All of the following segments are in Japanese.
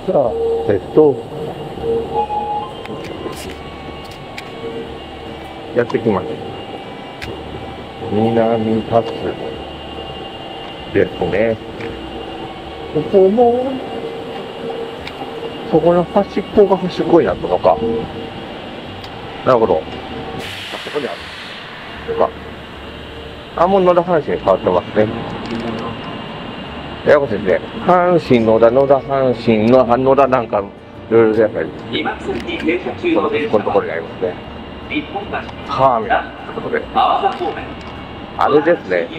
さあ、やってきました。南辰ですね。ここも、そこの端っこが端っこになったのか。なるほど。あそこにある。もう野田阪神に変わってますね。ややこしいですね。阪神、野田、阪神の、野田なんか、いろいろやっぱり、このところにありますね。カーメラということで、あれですね。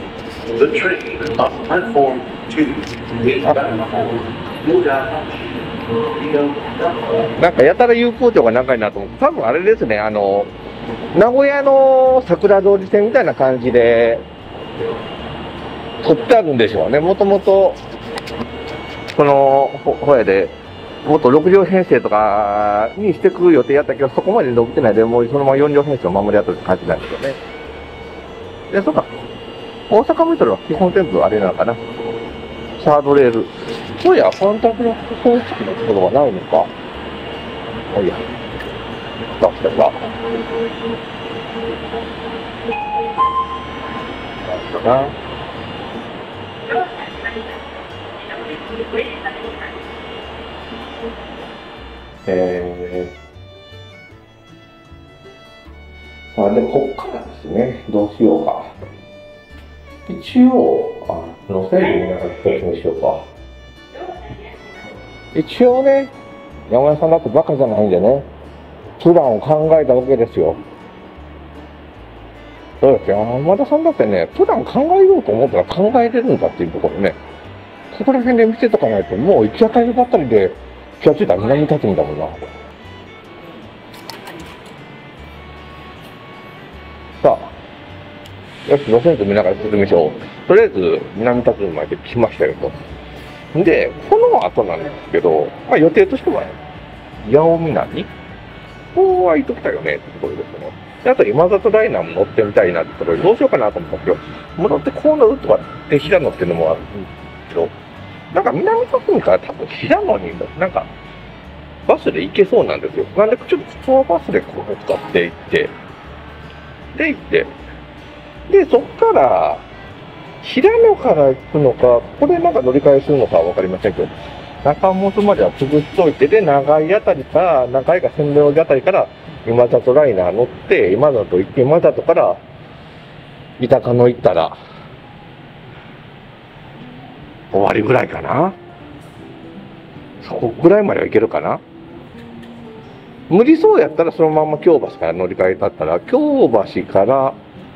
なんかやたら有効庁が長いなと思って、多分あれですね、名古屋の桜通り線みたいな感じで取ってあるんでしょうね。もともとこのホヤでもっと6両編成とかにしてくる予定やったけど、そこまで伸びてないで、もうそのまま4両編成を守りやったって感じなんですよね。で、そうか、大阪メトロは基本全部あれなのかな、サードレール。そうや、ファンタグラフ方式のところはないのか。おいや、出したか。な。で、こっからですね、どうしようか。一応、路線で見ながら説明しようか。一応ね、山田さんだってバカじゃないんでね、プランを考えたわけですよ。そうですよ。山田さんだってね、プラン考えようと思ったら考えれるんだっていうところね。ここら辺で見せとかないと、もう行き当たりばったりで気がついたら南立つんだもんな。さあ、よし、路線図見ながら説明しよう。とりあえず、南立つまで来ましたよと。で、この後なんですけど、予定としては、八尾南ここは行っときたいよねってところですね。で、あと今里ライナーも乗ってみたいなってところで、どうしようかなと思ったんですけど、戻ってこう乗るとかって平野っていうのもあるんですけど、なんか南とくんから多分平野になんかバスで行けそうなんですよ。なんでちょっとそのバスでこう使って行って、で行って、で、そっから平野から行くのか、ここでなんか乗り換えするのかはわかりませんけど、中本までは潰しといて、で、長井あたりから、長井か千両あたりから、今里ライナー乗って、今里行って、今里から、三鷹野行ったら、終わりぐらいかな。そこぐらいまでは行けるかな。無理そうやったら、そのまま京橋から乗り換えたったら、京橋から、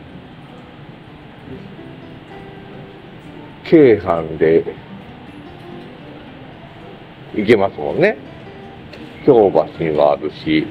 京阪で、行けますもんね。京橋にはあるし。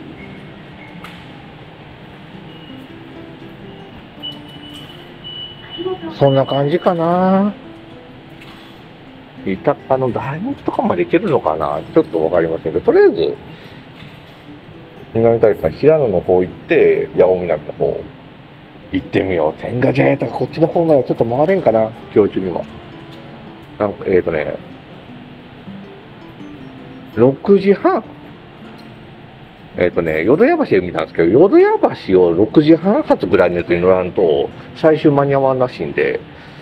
そんな感じかな。三鷹の大学とかまで行けるのかな、ちょっとわかりませんけど、とりあえず、南大会平野の方行って、八尾南の方行ってみよう。天下茶屋とかこっちの方までちょっと回れんかな、今日中にも。なんか6時半。淀屋橋で見たんですけど、淀屋橋を6時半発ぐらいのやつに乗らんと、最終間に合わんらしいんで、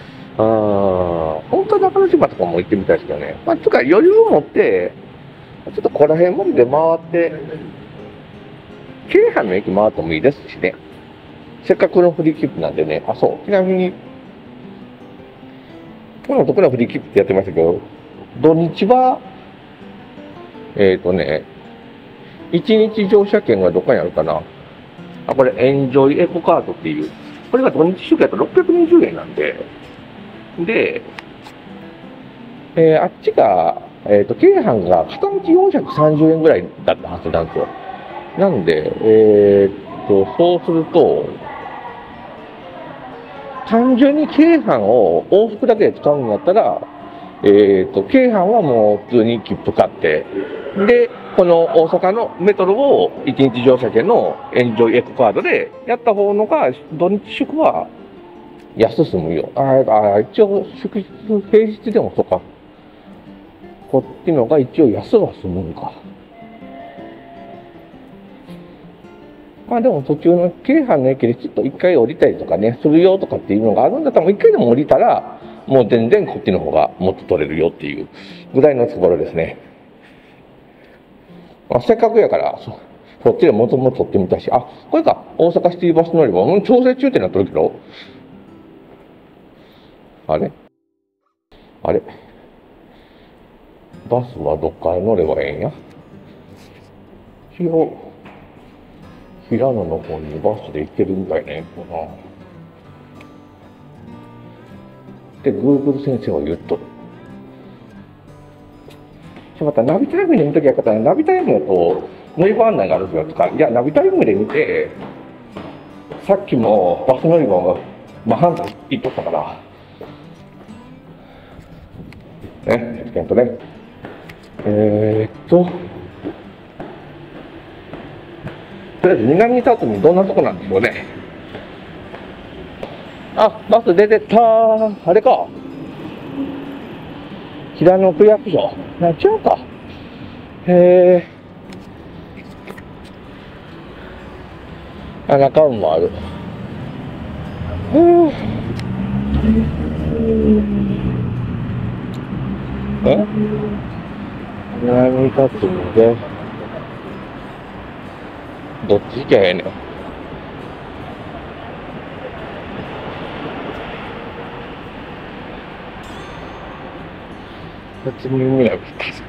本当は中之島とかも行ってみたいですけどね。つか余裕を持って、ちょっとここら辺まで回って、京阪の駅回ってもいいですしね。せっかくのフリー切符なんでね。そう。ちなみに、この得なフリー切符ってやってましたけど、土日は、1日乗車券がどこにあるかな。これ、エンジョイエコカードっていう。これが土日祝やと620円なんで、で、あっちが、京阪が片道430円ぐらいだったはずなんですよ。なんで、そうすると、単純に京阪を往復だけで使うんだったら、京阪はもう普通に切符買って、で、この大阪のメトロを1日乗車券のエンジョイエコカードでやった方のが、土日祝は安すむよ。一応、平日でもそうか。 こっちのが一応安は済むんか。まあでも途中の京阪の駅でちょっと一回降りたりとかね、するよとかっていうのがあるんだったら、もう一回でも降りたら、もう全然こっちの方がもっと取れるよっていうぐらいのところですね。まあ、せっかくやから、そっちでもともと取ってみたし、あ、これか、大阪シティバス乗り場、調整中ってなってるけど、あれバスはどっから乗ればええんや。一応、平野の方にバスで行けるみたいね。で、Google 先生は言っとる。またナビタイムで見ときゃよかったら、ナビタイムだと乗り場案内があるんですよとか、いや、ナビタイムで見て、さっきもバス乗り場が真反対行っとったから、ね、ね。とりあえず南里見どんなとこなんでしょうね。あ、バス出てったー。あれか。平野区役所。違うか。中尾もある。南里見で。どっち行きゃええねん。辰巳南。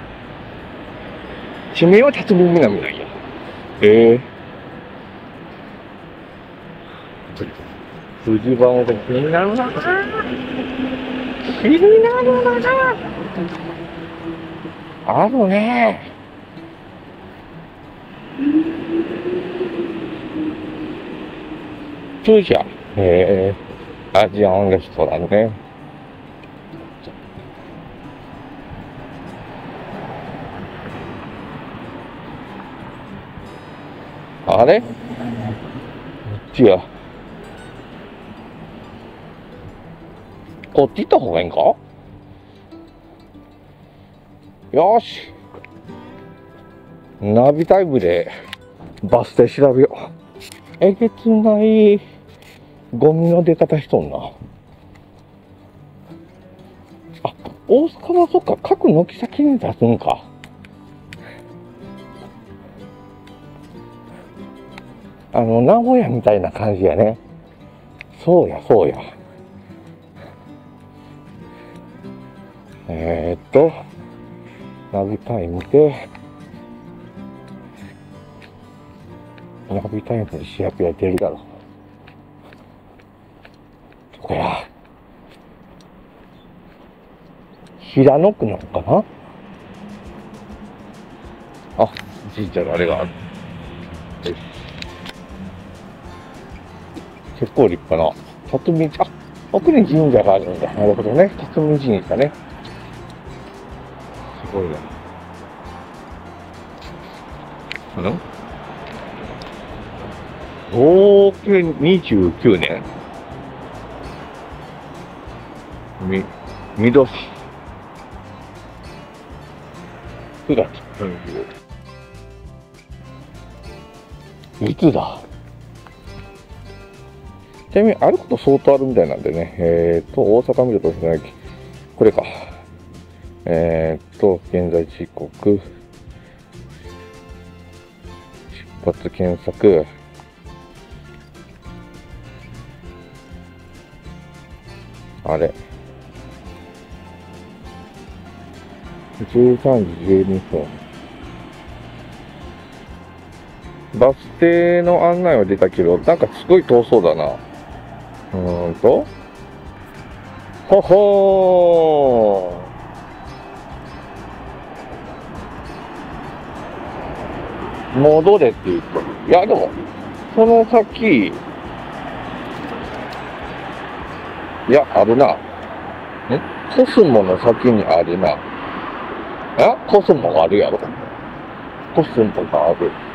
地名は辰巳南なんや。富士場も気になるな。気になるな。あるね。通じゃ。アジアンレストランね。あれ？こっちや。こっち行った方がいいんか？よし。ナビタイムでバス停調べよう。えげつないゴミの出方しとんな。あ、大阪はそっか、各軒先に出すんか。名古屋みたいな感じやね。そうや。ナビタイムで、ナビタイムで主役やってるだろ。そこや。平野区なのかなあ、神社のあれがある。結構立派な。辰巳、あ、奥に神社があるんだ。なるほどね。辰巳神社ね。すごいな。合計29年。みどし。9月。いつだ。ちなみに歩くと相当あるみたいなんでね。大阪見ると船駅。これか。現在時刻。出発検索。あれ。13時12分。バス停の案内は出たけど、なんかすごい遠そうだな。ほほー。戻れって言うと。いや、でも、その先、いや、あるな。コスモの先にあるな。コスモがあるやろ。コスモがある。